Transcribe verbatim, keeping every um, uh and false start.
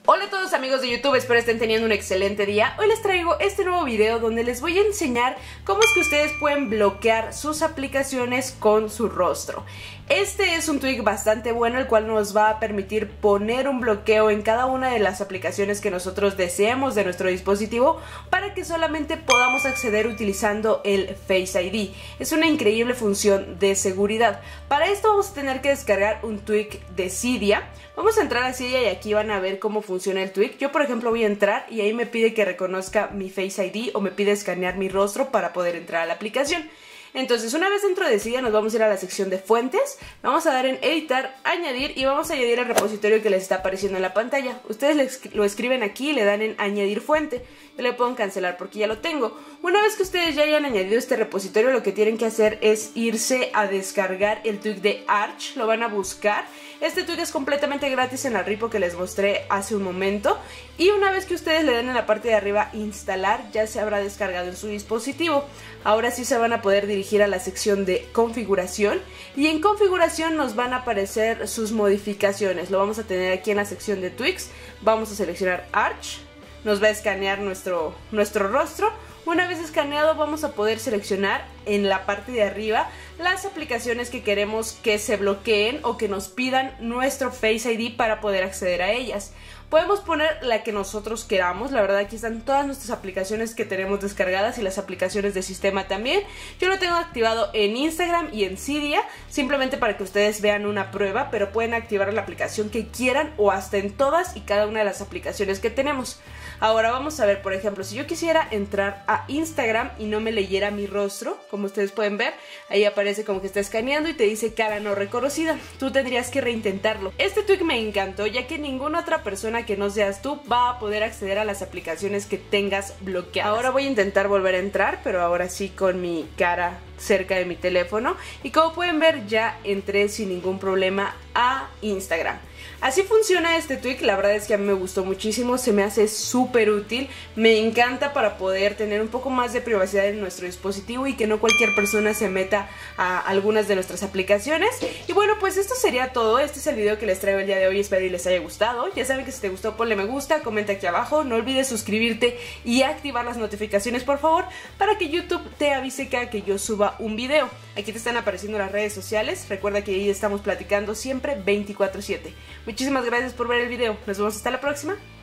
Hola a todos amigos de YouTube, espero estén teniendo un excelente día. Hoy les traigo este nuevo video donde les voy a enseñar cómo es que ustedes pueden bloquear sus aplicaciones con su rostro. Este es un tweak bastante bueno, el cual nos va a permitir poner un bloqueo en cada una de las aplicaciones que nosotros deseemos de nuestro dispositivo para que solamente podamos acceder utilizando el Face I D. Es una increíble función de seguridad. Para esto vamos a tener que descargar un tweak de Cydia. Vamos a entrar a Cydia y aquí van a ver cómo funciona el tweak. Yo por ejemplo voy a entrar y ahí me pide que reconozca mi Face I D o me pide escanear mi rostro para poder entrar a la aplicación. Entonces, una vez dentro de Cydia nos vamos a ir a la sección de fuentes, vamos a dar en editar, añadir y vamos a añadir el repositorio que les está apareciendo en la pantalla. Ustedes lo escriben aquí y le dan en añadir fuente. Yo le puedo cancelar porque ya lo tengo. Una vez que ustedes ya hayan añadido este repositorio, lo que tienen que hacer es irse a descargar el tweak de Arch, lo van a buscar. Este tweak es completamente gratis en la repo que les mostré hace un momento. Y una vez que ustedes le den en la parte de arriba instalar, ya se habrá descargado en su dispositivo. Ahora sí se van a poder dirigir a la sección de configuración y en configuración nos van a aparecer sus modificaciones. Lo vamos a tener aquí en la sección de tweaks. Vamos a seleccionar Arch, nos va a escanear nuestro, nuestro rostro. Una vez escaneado vamos a poder seleccionar en la parte de arriba las aplicaciones que queremos que se bloqueen o que nos pidan nuestro Face I D para poder acceder a ellas. Podemos poner la que nosotros queramos, la verdad aquí están todas nuestras aplicaciones que tenemos descargadas y las aplicaciones de sistema también. Yo lo tengo activado en Instagram y en Cydia, simplemente para que ustedes vean una prueba, pero pueden activar la aplicación que quieran o hasta en todas y cada una de las aplicaciones que tenemos. Ahora vamos a ver, por ejemplo, si yo quisiera entrar a Instagram y no me leyera mi rostro, como ustedes pueden ver, ahí aparece como que está escaneando y te dice cara no reconocida. Tú tendrías que reintentarlo. Este tweak me encantó, ya que ninguna otra persona que no seas tú va a poder acceder a las aplicaciones que tengas bloqueadas. Ahora voy a intentar volver a entrar, pero ahora sí con mi cara cerca de mi teléfono. Y como pueden ver, ya entré sin ningún problema a Instagram. Así funciona este tweak, la verdad es que a mí me gustó muchísimo, se me hace súper útil, me encanta para poder tener un poco más de privacidad en nuestro dispositivo y que no cualquier persona se meta a algunas de nuestras aplicaciones. Y bueno, pues esto sería todo, este es el video que les traigo el día de hoy, espero y les haya gustado. Ya saben que si te gustó ponle me gusta, comenta aquí abajo, no olvides suscribirte y activar las notificaciones por favor, para que YouTube te avise cada que yo suba un video. Aquí te están apareciendo las redes sociales, recuerda que ahí estamos platicando siempre veinticuatro siete. Muchísimas gracias por ver el video, nos vemos hasta la próxima.